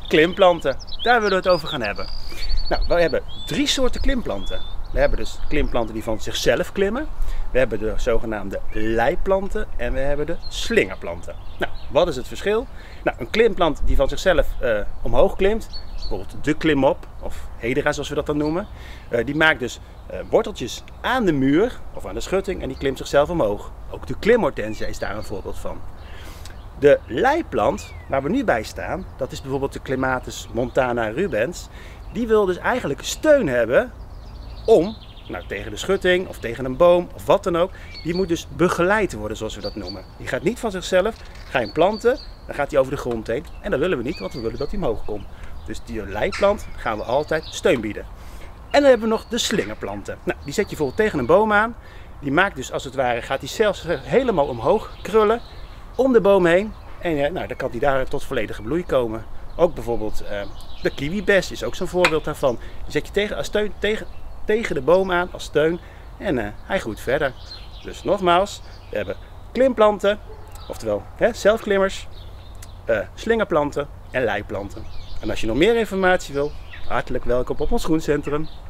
klimplanten. Daar willen we het over gaan hebben. Nou, we hebben 3 soorten klimplanten. We hebben dus klimplanten die van zichzelf klimmen. We hebben de zogenaamde leiplanten en we hebben de slingerplanten. Nou, wat is het verschil? Nou, een klimplant die van zichzelf omhoog klimt, bijvoorbeeld de klimop of hedera zoals we dat dan noemen, die maakt dus worteltjes aan de muur of aan de schutting en die klimt zichzelf omhoog. Ook de klimhortensia is daar een voorbeeld van. De leiplant waar we nu bij staan, dat is bijvoorbeeld de Clematis montana rubens. Die wil dus eigenlijk steun hebben om, tegen de schutting of tegen een boom of wat dan ook, die moet dus begeleid worden zoals we dat noemen. Die gaat niet van zichzelf, ga je hem planten, dan gaat hij over de grond heen en dat willen we niet, want we willen dat hij omhoog komt. Dus die leiplant gaan we altijd steun bieden. En dan hebben we nog de slingerplanten. Nou, die zet je bijvoorbeeld tegen een boom aan, die maakt dus als het ware, gaat hij zelfs helemaal omhoog krullen om de boom heen en dan kan hij daar tot volledige bloei komen. Ook bijvoorbeeld de kiwibes is ook zo'n voorbeeld daarvan. Die zet je tegen de boom aan als steun en hij groeit verder. Dus nogmaals, we hebben klimplanten, oftewel zelfklimmers, slingerplanten en leiplanten. En als je nog meer informatie wil, hartelijk welkom op ons groencentrum.